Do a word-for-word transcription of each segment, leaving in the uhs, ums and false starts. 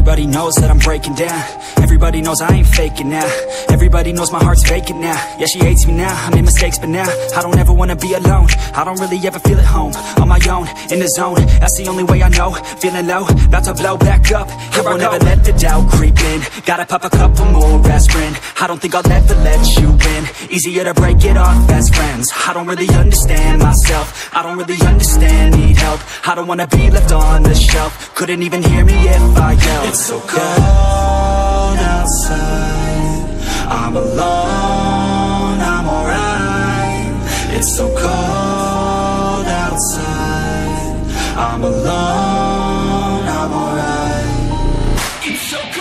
Everybody knows that I'm breaking down. Everybody knows I ain't faking now. Everybody knows my heart's vacant now. Yeah, she hates me now, I made mistakes but now I don't ever wanna be alone. I don't really ever feel at home. On my own, in the zone, that's the only way I know. Feeling low, about to blow back up. Here I won't ever let the doubt creep in. Gotta pop a couple more aspirin. I don't think I'll ever let you in. Easier to break it off as friends. I don't really understand myself. I don't really understand, need help. I don't wanna be left on the shelf. Couldn't even hear me if I yelled. It's so cold outside, I'm alone, I'm alright. It's so cold outside, I'm alone, I'm alright. It's so cold.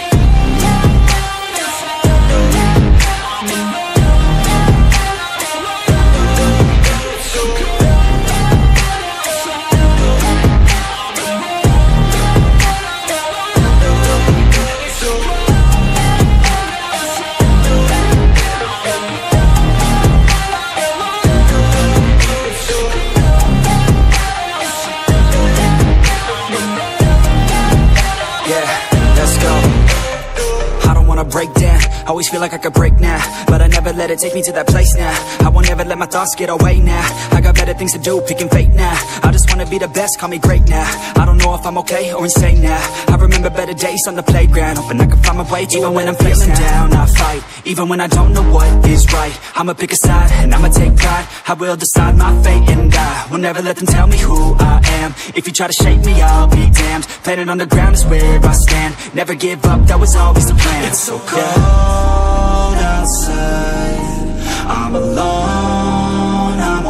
Break down, always feel like I could break now, but I never let it take me to that place now. I won't ever let my thoughts get away now. I got better things to do, picking fate now. I just wanna be the best, call me great now. I don't know if I'm okay or insane now. I remember better days on the playground, hoping I can find my way even when I'm feeling down. I fight, even when I don't know what is right. I'ma pick a side, and I'ma take pride. I will decide my fate and I will never let them tell me who I am. If you try to shake me, I'll be damned. Planet on the ground is where I stand. Never give up, that was always the plan. It's so cold outside, I'm alone, I'm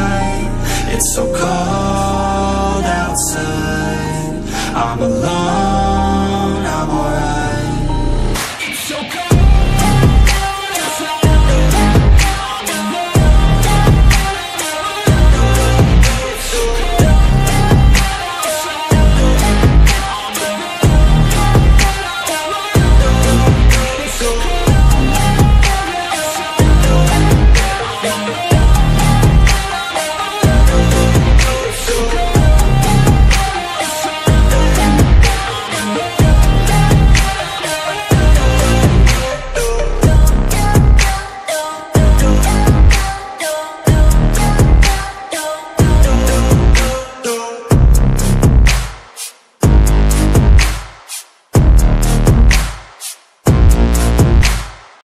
alright. It's so cold outside, I'm alone.